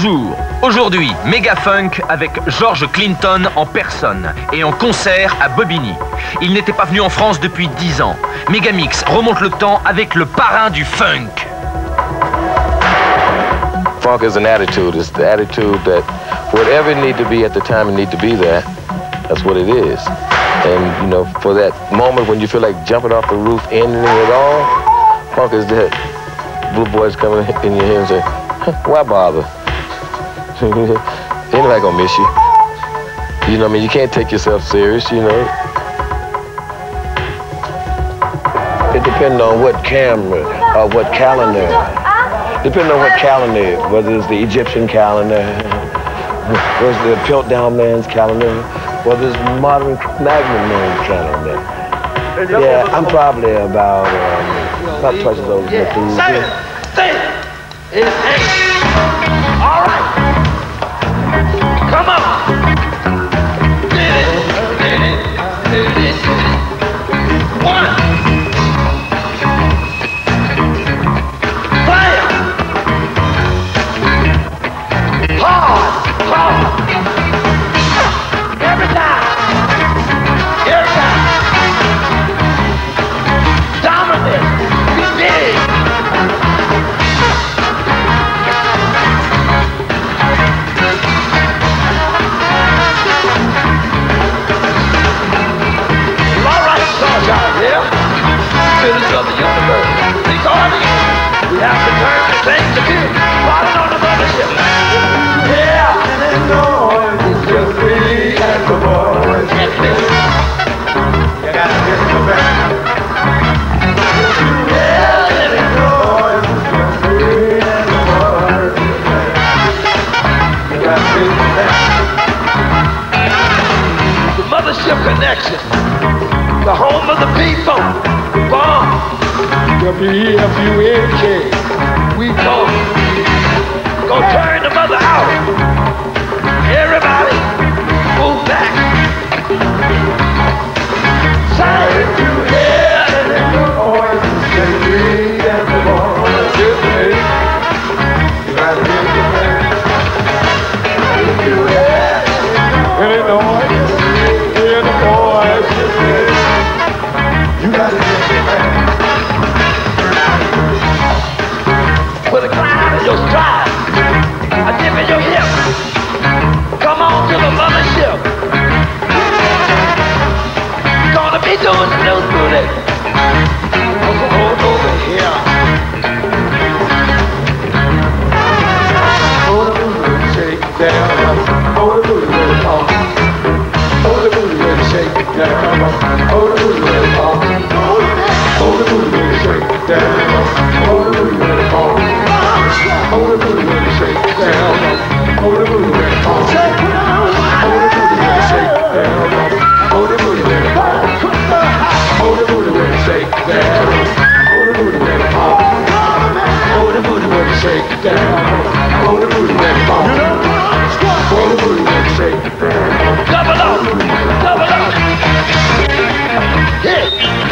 Bonjour, aujourd'hui, Méga Funk avec George Clinton en personne et en concert à Bobigny. Il n'était pas venu en France depuis 10 ans. Megamix remonte le temps avec le parrain du funk. Funk is an attitude. It's the attitude that whatever it need to be at the time it need to be there, that's what it is. And, you know, for that moment when you feel like jumping off the roof, ending it all, funk is that blue voice coming in your head and say, why bother? Anybody gonna miss you. You know what I mean? You can't take yourself serious, you know. It depends on what camera or what calendar. Depending on what calendar, whether it's the Egyptian calendar, whether it's the Piltdown Man's calendar, whether it's modern Magnum Man's calendar. Yeah, I'm probably about twice as old as you. Say it. All right. Come on. Did it. One. Play it. Hard. Every time. Dominant. Be big. Citizens of the universe, because we have to turn the things to be falling on the mothership. Yeah, and it knows it's just me and the boys. You gotta get the back. Yeah, and it knows it's just me and the boys. You gotta get the back. The mothership connection. The home of the people, bomb, WFUNK, we go turn the mother out. Everybody, move back. Side to head and then the boys say me and the boys is me. You gotta get the back. You head and then the boys and the boys is me. You gotta get it back. Put a climb in your stride, a dip in your hip. Come on to the mothership. Gonna be doing some news booty. Hold over here. Hold the booty, shake down. Hold the booty, let it talk. Hold the booty, let it shake down. Hold the booty, let it talk. Hold the booty, let it shake down. Hold the booty, let it fall. Hold the booty, let it shake down. Hold the booty, let it fall. Hold the booty, let it shake down. Hold the booty, let it fall. Hold the booty, let it shake down. Hold the booty, let it fall. Hold the booty, let it shake down. Hold the booty, let it fall. Hold the booty, let it shake down. Double up, double up. Hit.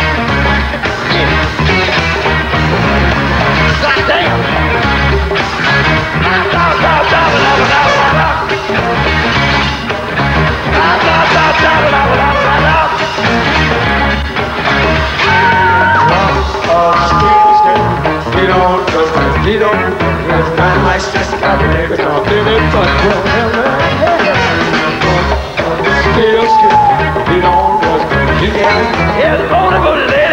God damn! He don't, it's not like just calculated, don't give it but still skip, he don't just, he can't, here's the booty lady.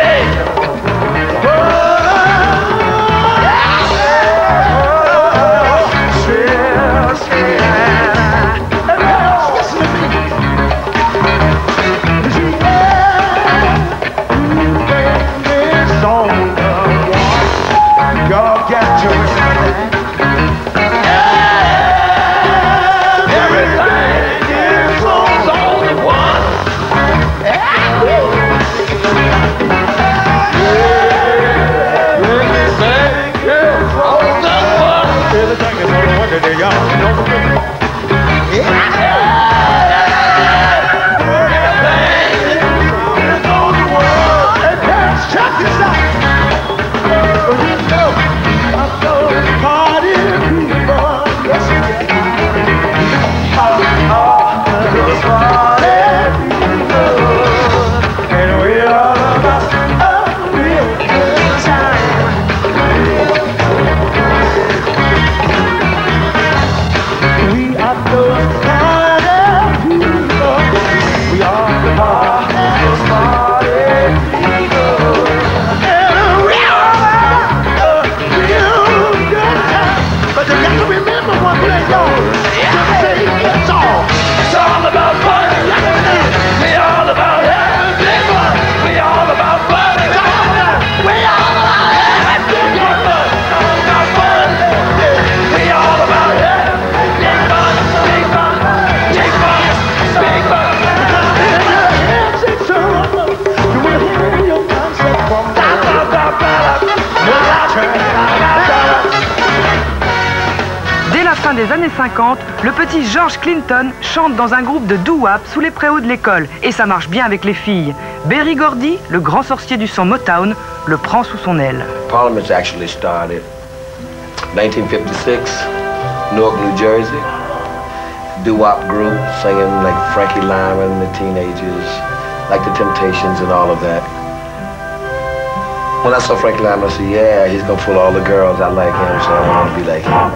des années 50, le petit George Clinton chante dans un groupe de doo-wop sous les préaux de l'école. Et ça marche bien avec les filles. Berry Gordy, le grand sorcier du son Motown, le prend sous son aile. Parliament's actually started 1956, Newark, New Jersey. Doo-wop group singing like Frankie Lyman and the Teenagers, like the Temptations and all of that. When I saw Frankie Lyman, I said, yeah, he's gonna fool all the girls. I like him, so I want to be like him.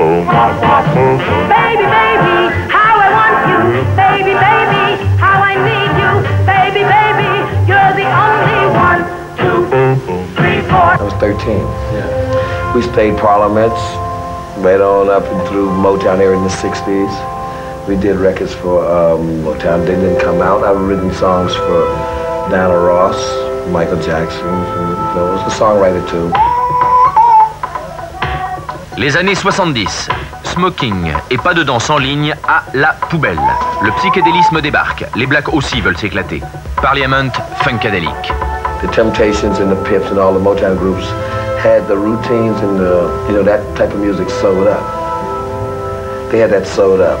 Baby, baby, how I want you. Baby, baby, how I need you. Baby, baby, you're the only one. 2, 3, 4. I was 13. Yeah. We stayed Parliaments, right on up and through Motown area in the 60s. We did records for Motown. They didn't come out. I've written songs for Diana Ross, Michael Jackson. I was a songwriter too. Les années 70. Smoking et pas de danse en ligne à la poubelle. Le psychédélisme débarque. Les blacks aussi veulent s'éclater. Parliament Funkadelic. The Temptations and the Pips and all the Motown groups had the routines and the, that type of music sewed up. They had that sewed up.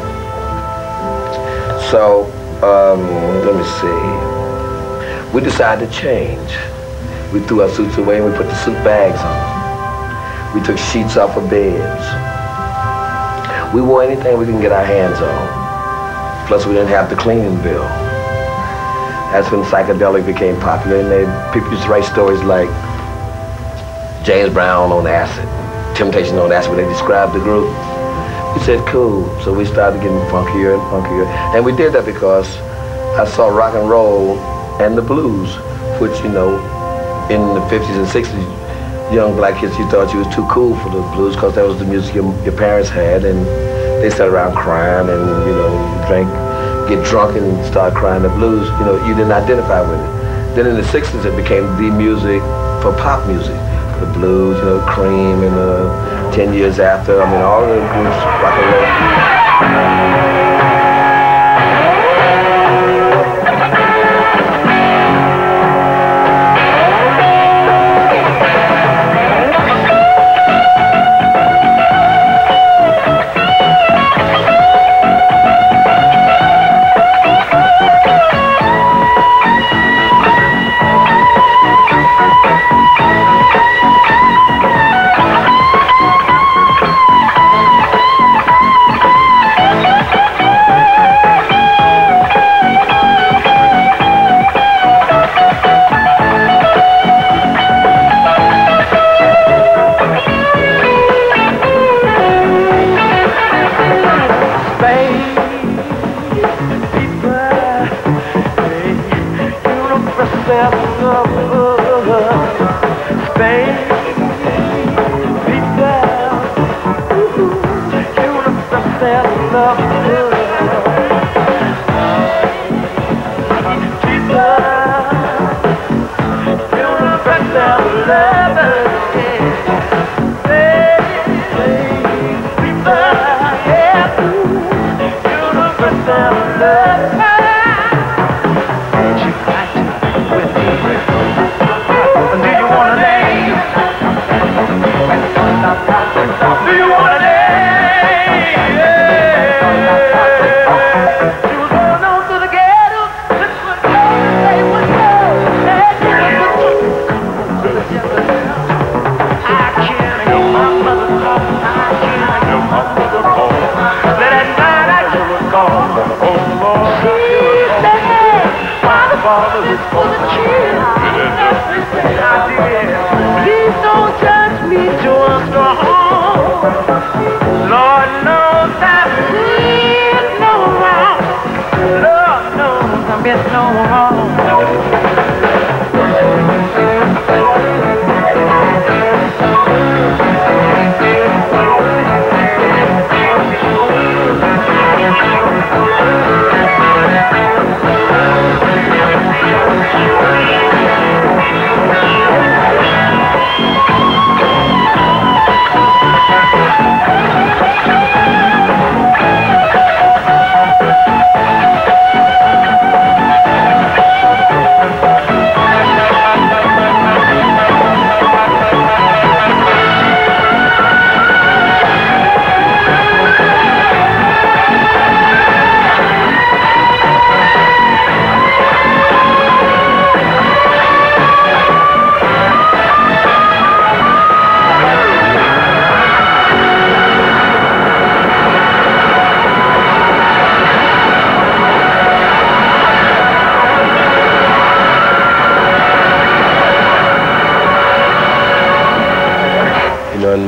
So, let me see. We decided to change. We threw our suits away and we put the suit bags on. We took sheets off of beds. We wore anything we can get our hands on. Plus, we didn't have the cleaning bill. That's when psychedelic became popular, and people used to write stories like James Brown on acid, Temptation on acid, where they described the group. We said, cool. So we started getting funkier and funkier. And we did that because I saw rock and roll and the blues, which, in the 50s and 60s, young black kids, you thought you was too cool for the blues because that was the music your parents had, and they sat around crying and, drink, get drunk and start crying the blues. You didn't identify with it. Then in the 60s, it became the music for pop music. The blues, Cream, and 10 years after, all of the groups, rock and roll.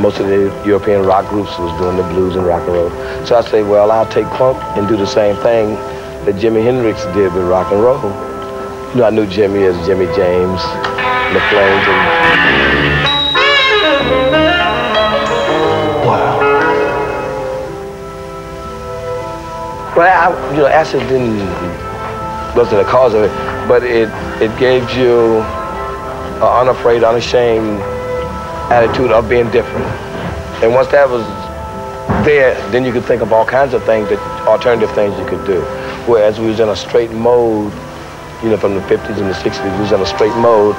most of the European rock groups was doing the blues and rock and roll. So I say, well, I'll take funk and do the same thing that Jimi Hendrix did with rock and roll. You know, I knew Jimmy as Jimmy James, the Flames, and wow. Well, acid wasn't the cause of it, but it gave you an unafraid, unashamed attitude of being different. And once that was there, then you could think of all kinds of things, alternative things you could do. Whereas we was in a straight mode, from the 50s and the 60s, we was in a straight mode.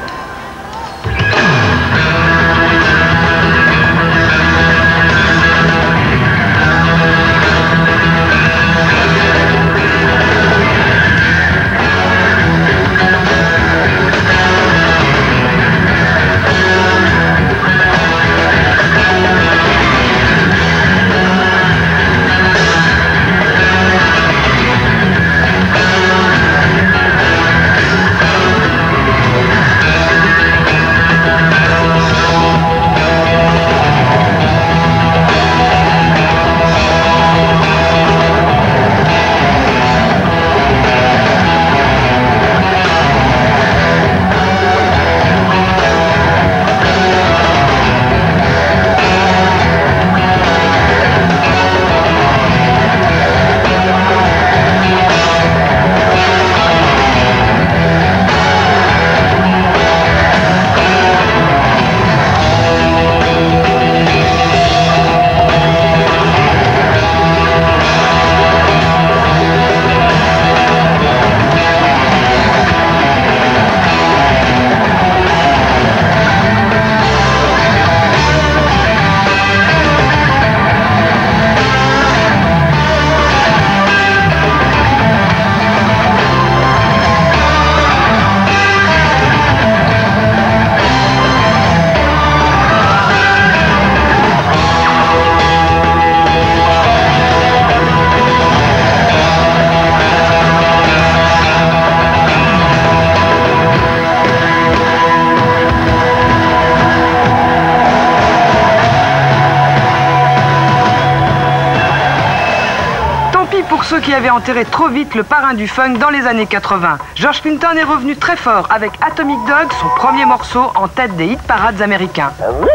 Ceux qui avaient enterré trop vite le parrain du funk dans les années 80. George Clinton est revenu très fort avec Atomic Dog, son premier morceau en tête des hit parades américains.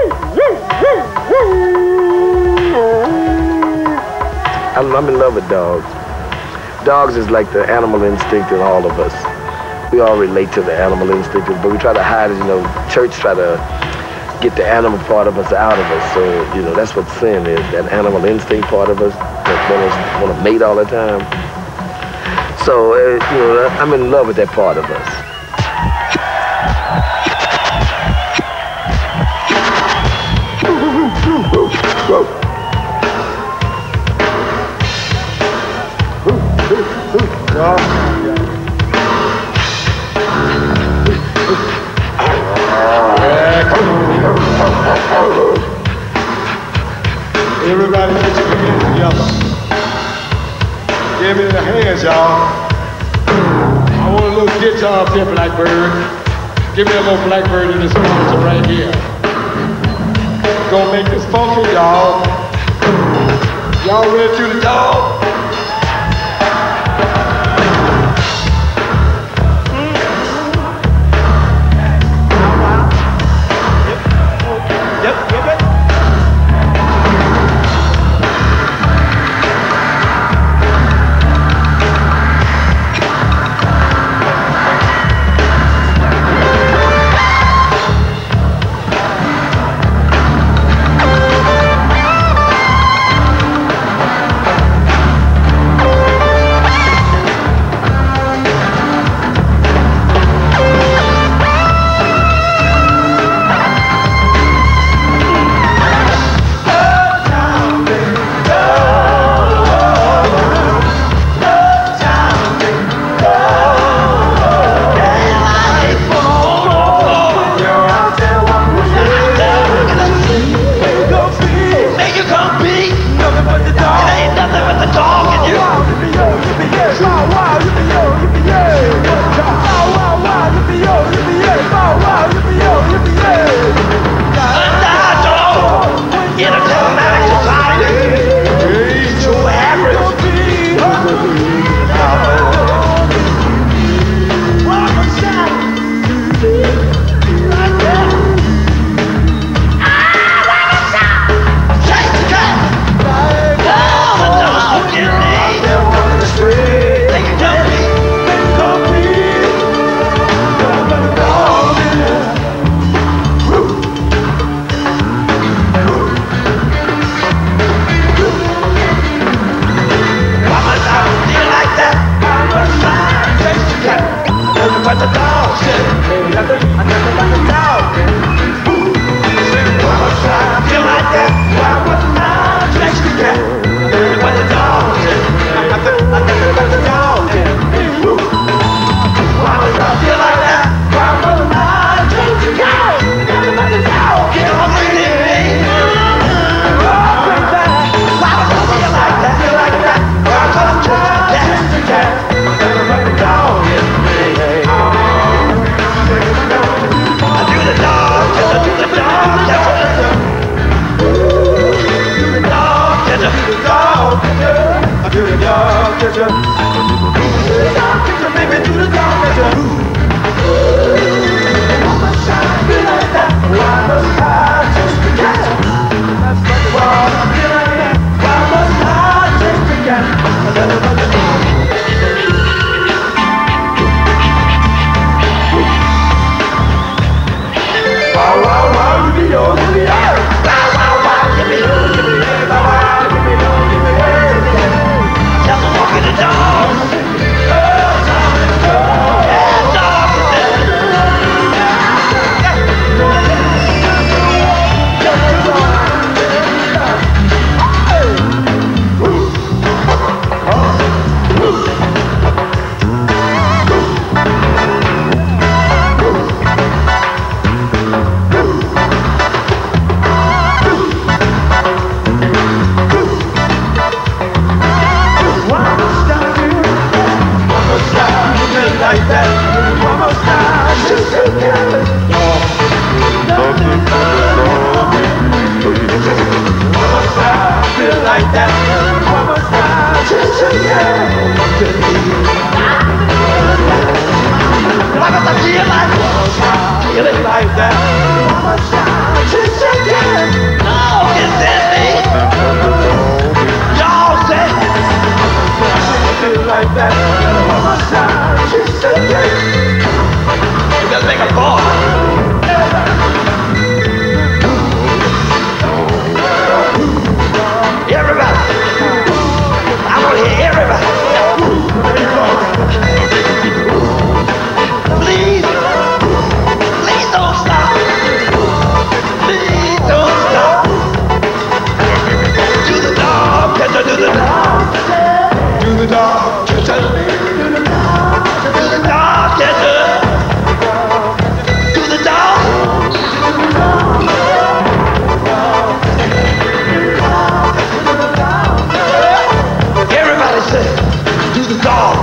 I'm in love with dogs. Dogs is like the animal instinct in all of us. We all relate to the animal instinct, but we try to hide it, church try to get the animal part of us out of us. So, that's what sin is, that animal instinct part of us that want to mate all the time. So, I'm in love with that part of us. Everybody put your hands together. Give me the hands, y'all. I want a little guitar up here, Blackbird. Give me a little Blackbird in this concert right here. Gonna make this funky, y'all. Y'all ready to the dog? like that. One more time, just together. One more time, feel like that. One more time, just together. Like I feel like one more time, feeling like that. One more time, just together. No, is that me? Y'all say. Feel like that. One more time, just together. You gotta make a ball. Everybody, I want to hear everybody. Please, please don't stop. Please don't stop. Do the dog, do the dog. Do the dog, do the dog. Do the dog, do the dog. Everybody say, do the dog.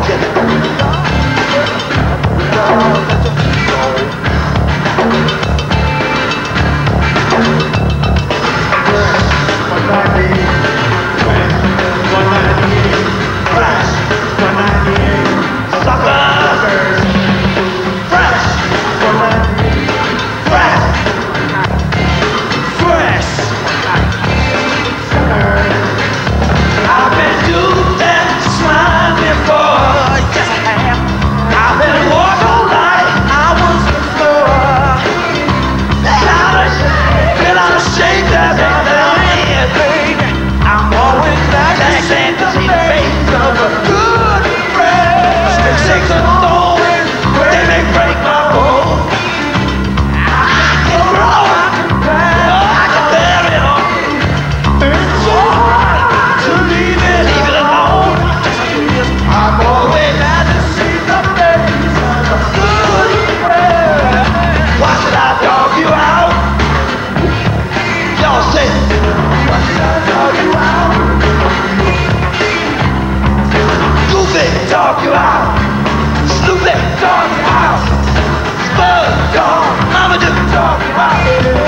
Dog you out, Snoopy, dog you out, Spud, dog, Mama do, dog you out.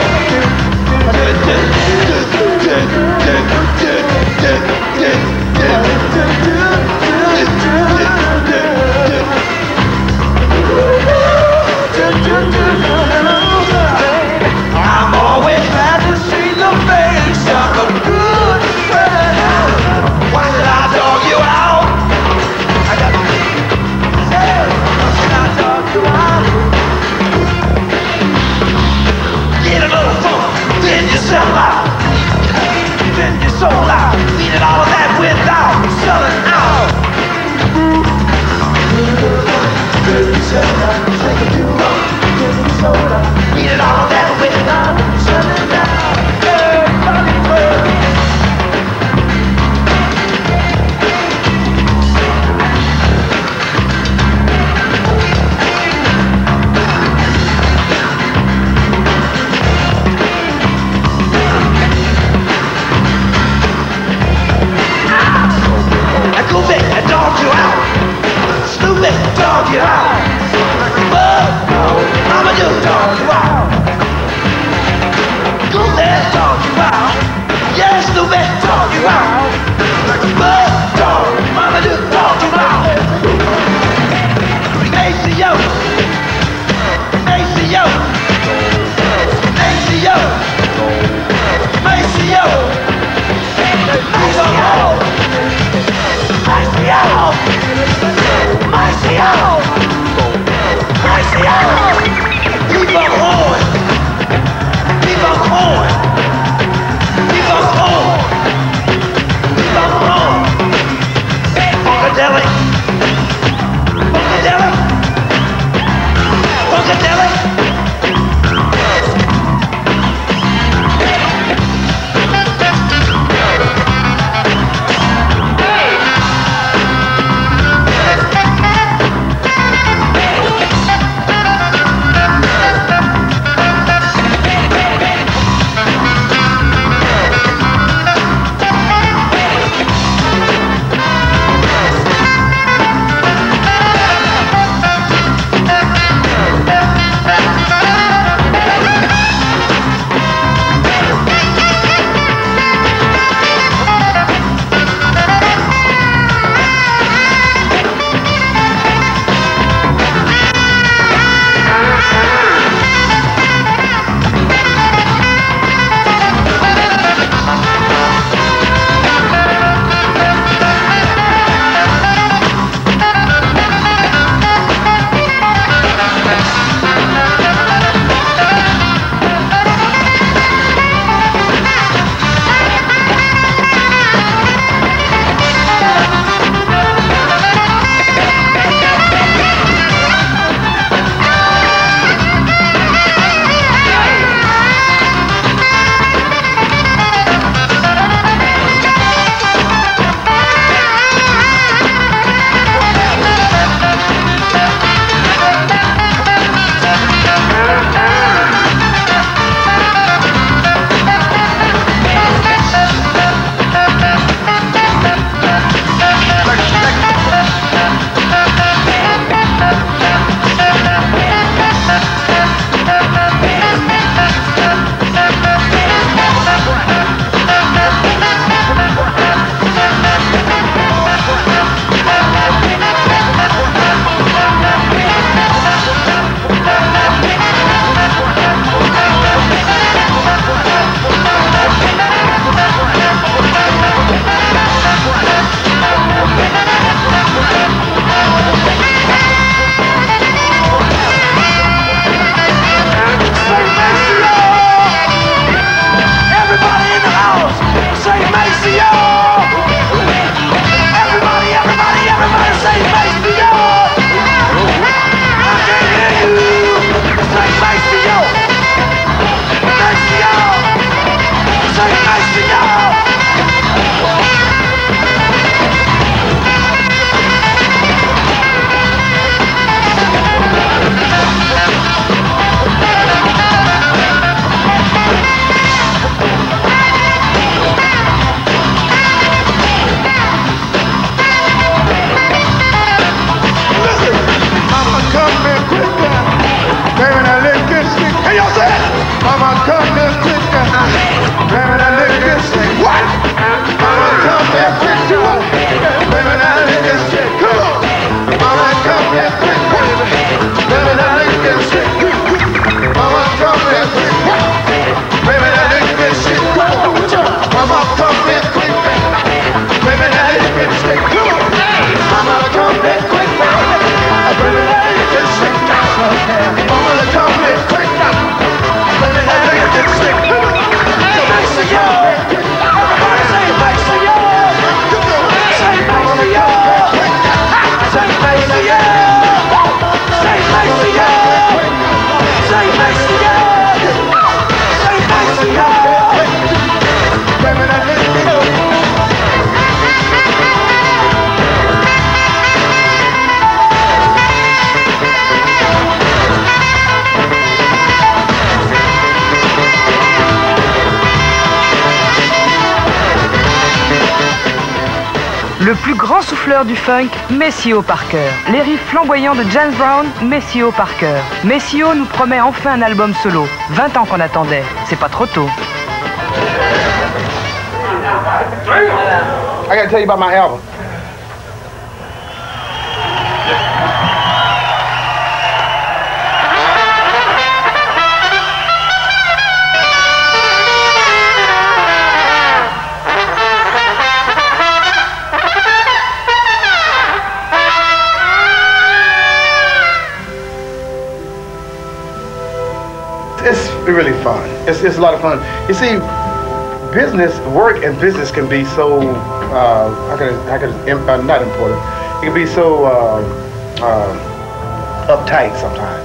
I'm always glad to see the face of a good friend. Why should I dog you out? Get a little funk, then you sell out, then you sold out. Needed all of that without selling out. Then you sell out, take a few months, then you sold out. Needed all of that without selling out. Dog you out. Snoopy, dog you out. Le plus grand souffleur du funk, Maceo Parker. Les riffs flamboyants de James Brown, Maceo Parker. Maceo nous promet enfin un album solo. 20 ans qu'on attendait, c'est pas trop tôt. I gotta tell you about my album. It's really fun. It's a lot of fun. You see, work and business can be so, not important. It can be so uptight sometimes.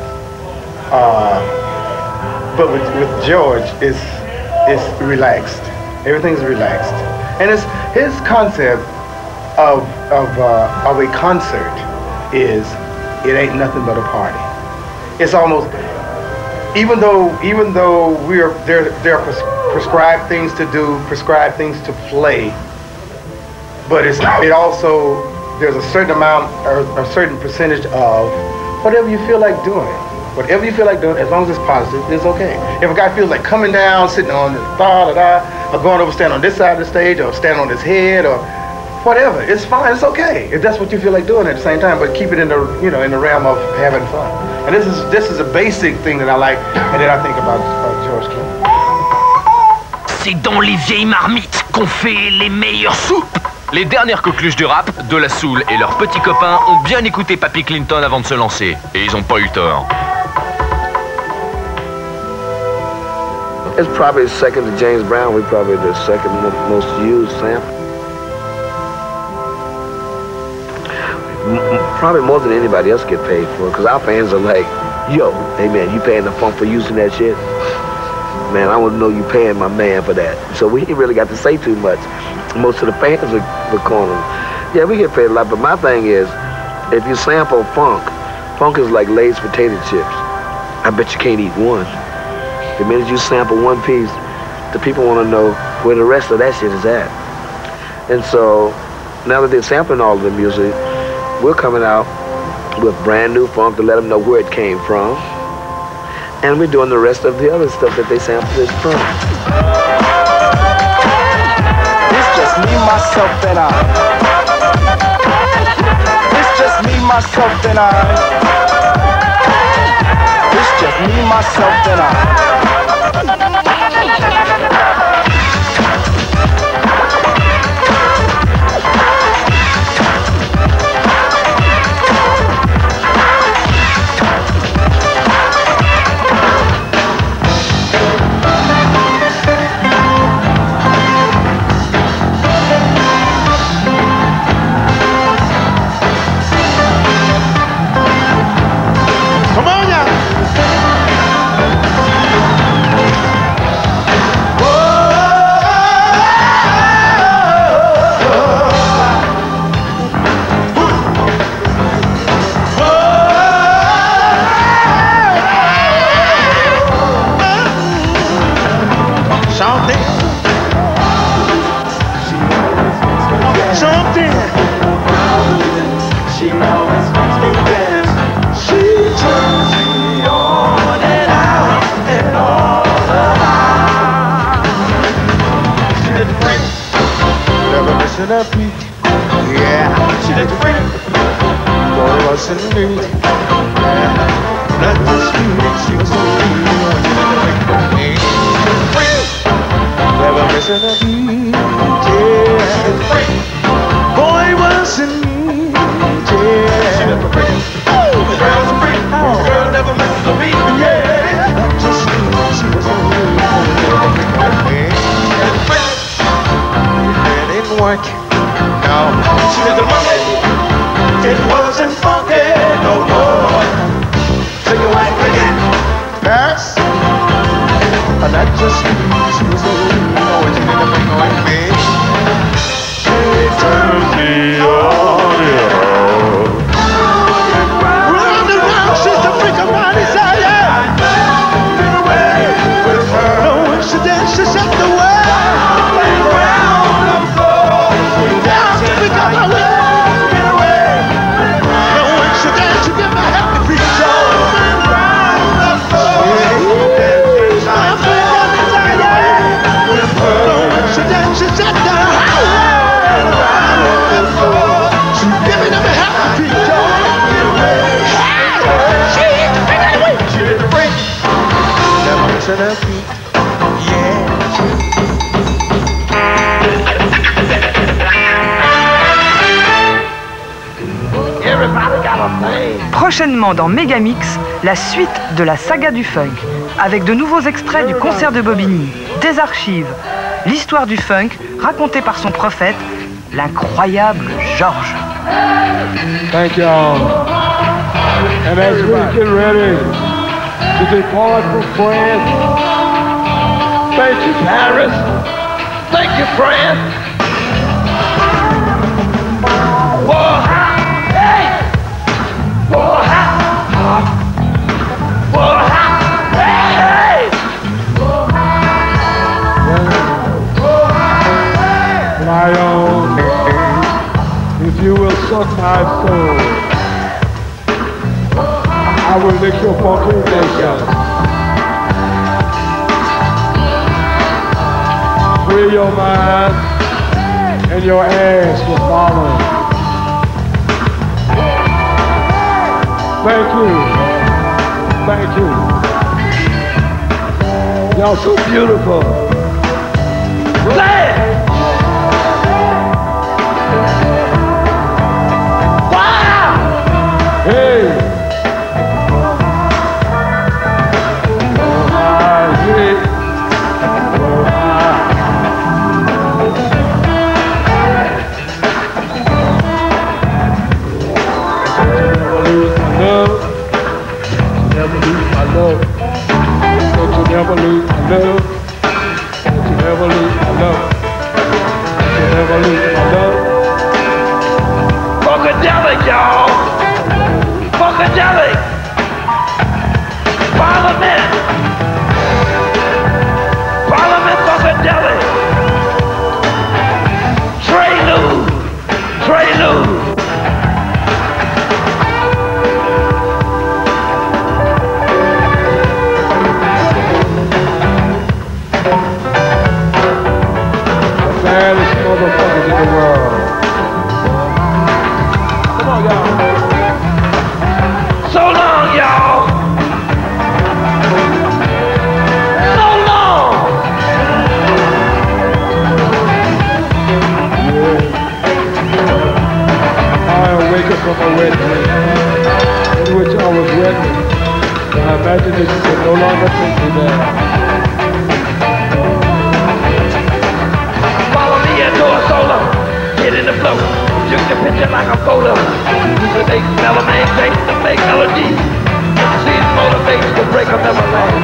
But with George, it's relaxed. Everything's relaxed. And it's his concept of a concert is it ain't nothing but a party. It's almost, even though there are prescribed things to do, prescribed things to play, but it also, there's a certain amount or a certain percentage of whatever you feel like doing. Whatever you feel like doing, as long as it's positive, it's okay. If a guy feels like coming down, sitting on the or going over, stand on this side of the stage, or stand on his head, or whatever, it's fine, it's okay. If that's what you feel like doing at the same time, but keep it in the, in the realm of having fun. And this is a basic thing that I like and that I think about George Clinton. C'est dans les vieilles marmites qu'on fait les meilleures soupes. Les dernières coqueluches du rap, De La Soul et leurs petits copains ont bien écouté Papy Clinton avant de se lancer. Et ils n'ont pas eu tort. It's probably second to James Brown. We're probably the second most used sample. Probably more than anybody else get paid for, because our fans are like, yo, hey man, you paying the funk for using that shit? Man, I want to know you paying my man for that. So we ain't really got to say too much. Most of the fans are calling. Yeah, we get paid a lot, but my thing is, if you sample funk is like Lay's potato chips. I bet you can't eat one. The minute you sample one piece, the people want to know where the rest of that shit is at. And so, now that they're sampling all of the music, we're coming out with brand new funk to let them know where it came from. And we're doing the rest of the other stuff that they sampled it from. It's just me, myself, and I. It's just me, myself, and I. It's just me, myself, and I. Prochainement dans Megamix, la suite de la saga du funk, avec de nouveaux extraits du concert de Bobigny, des archives, l'histoire du funk racontée par son prophète, l'incroyable Georges. Thank y'all. And as we get ready to depart from France, thank you, Paris. Thank you, France. Whoa, hey! Whoa, whoa, hey! Lion, if you will suck my soul, I will lick your funky nation. Free your mind and your ass will follow. Thank you. Thank you. Y'all so beautiful. Play it! Wow! Hey! Never lose my love. Don't you never lose my love. Don't you never lose my love. Funkadelic, y'all. Funkadelic. Parliament. Parliament Funkadelic. Trey Lou. Trey Lou. Baddest motherfuckers in the world. Come on, y'all. So long, y'all. So long. Yeah. I awakened from a wet dream in which I was wet. My imagination could no longer take me there. Solo, get in the flow, shoot the picture like a photo. Use the make melody, take to make melody. See it motivates to break up never last.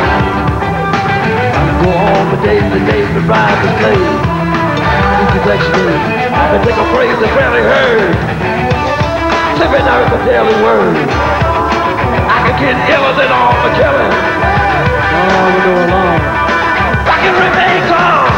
I go on for days and days to ride the slave. This is extreme. And take a phrase that's rarely heard. Living out the daily word. I can get iller than all the killing. I can remain calm.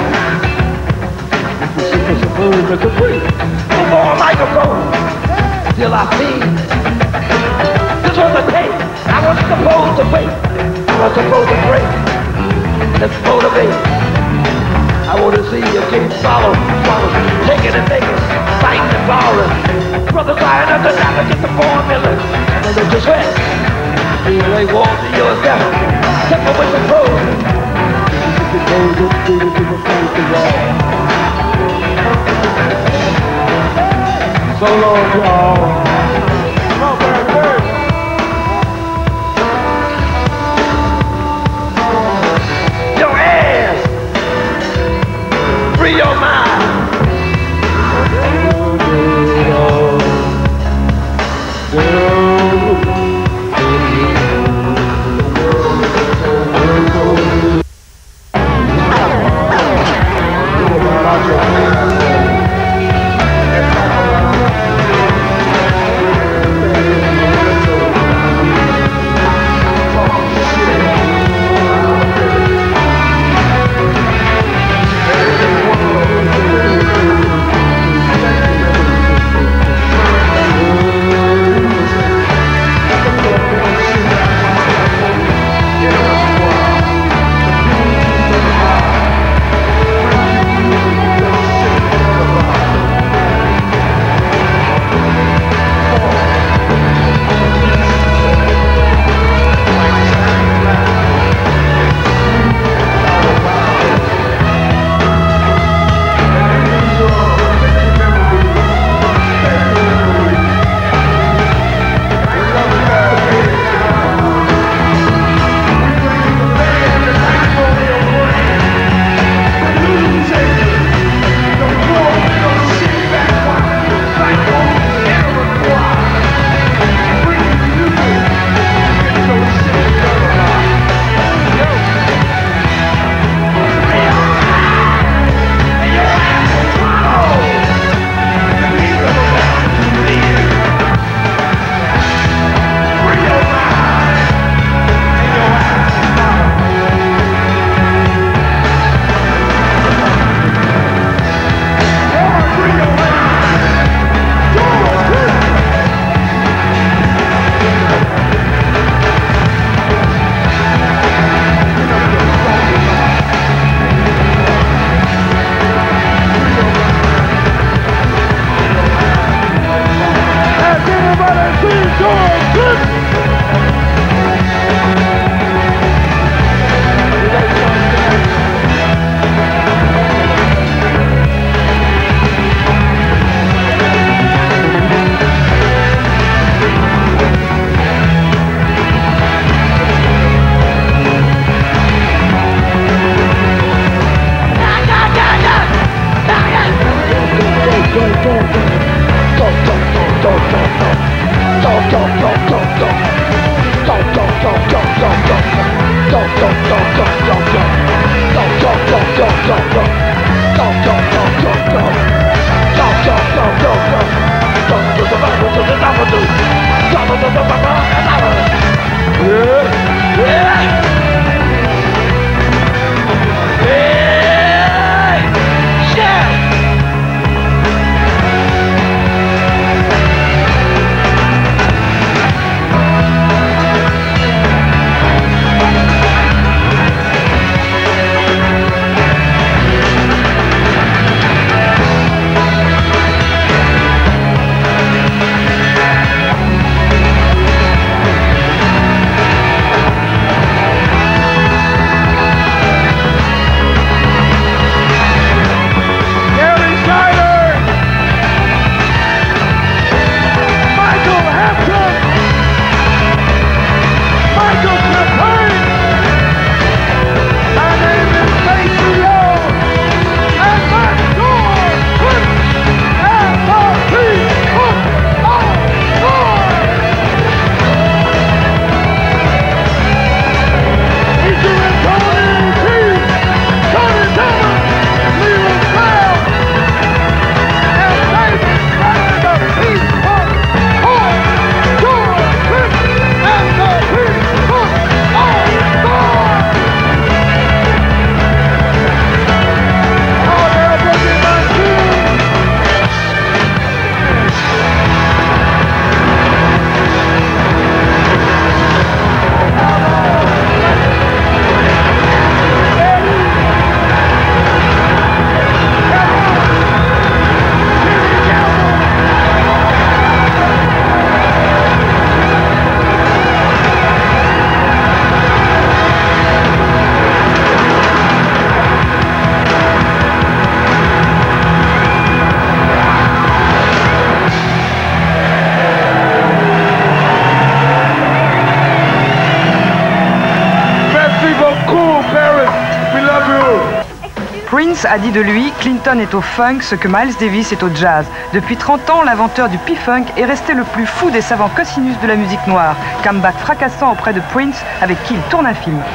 Mr. Free, before a microphone, till I feel. This was a tape. I wasn't supposed to wait. I was supposed to break. Let's motivate. I want to see your kids swallow, taking and making, fighting and falling. Brothers lying up to die to get the formula. And they just sweat. You lay walls to yourself. Temper with the pros. If it goes up to the place to wall. So long, y'all. Come on, bird. Your ass. Free your mind. Prince a dit de lui, Clinton est au funk ce que Miles Davis est au jazz. Depuis 30 ans, l'inventeur du P-Funk est resté le plus fou des savants cosinus de la musique noire. Comeback fracassant auprès de Prince, avec qui il tourne un film.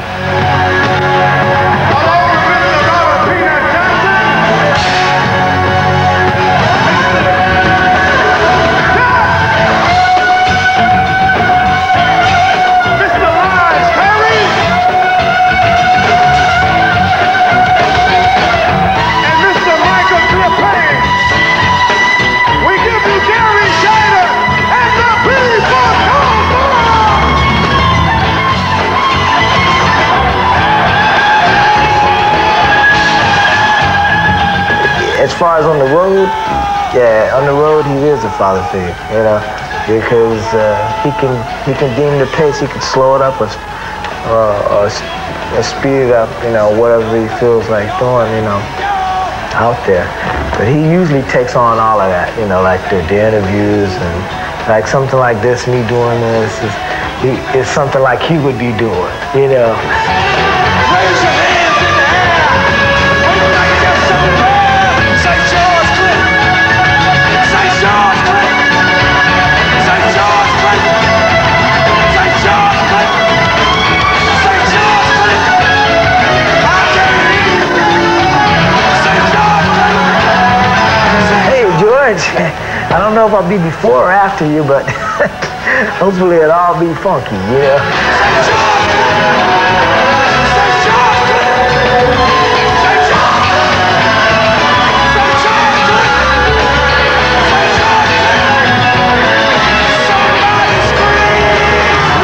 As far as on the road, yeah, on the road he is a father figure, you know, because he can deem the pace, he can slow it up or speed it up, you know, whatever he feels like doing, you know, out there. But he usually takes on all of that, you know, like the interviews and like something like this, me doing this is something like he would be doing, you know. Raise your hands in the air. When you like to something bad, say George Clinton. Say George Clinton. Say George Clinton. Say George Clinton. Say George Clinton. I can't hear you. Say George Clinton. Hey, George, I don't know if I'll be before or after you, but hopefully it'll all be funky, you know? Say George Clinton. Say George Clinton. Say George Clinton. Say George Clinton. Say George Clinton. Somebody scream.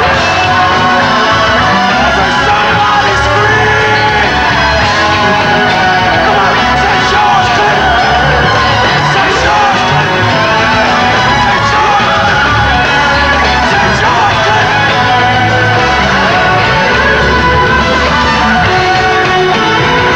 Say somebody scream. Come on, say George Clinton. Say George Clinton. Say George Clinton. Say George Clinton.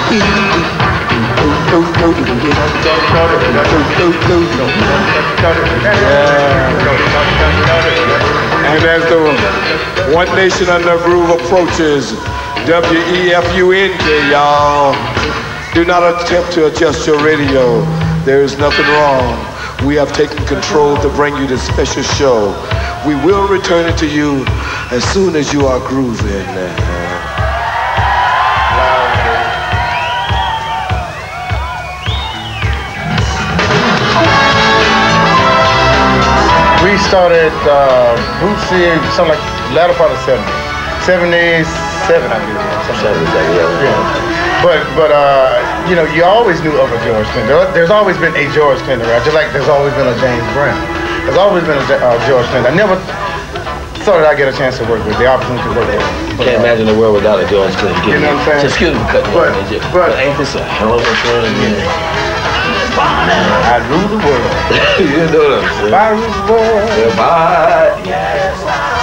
And as the One Nation Under a Groove approaches, WEFUNK, y'all. Do not attempt to adjust your radio. There is nothing wrong. We have taken control to bring you this special show. We will return it to you as soon as you are grooving. We started Bootsy something like latter part of 70s. 77, I believe. Yeah. But you know, you always knew of a George Clinton. There's always been a George Clinton, right? Just like there's always been a James Brown. There's always been a George Clinton. I never thought that I'd get a chance to work with, the opportunity to work with him. Can't imagine the world without a George Clinton. You know what I'm saying? Just excuse me for cutting you off. But ain't this a hell of a show? I rule the world. You know what I'm saying? I rule the world. Bye. Yes.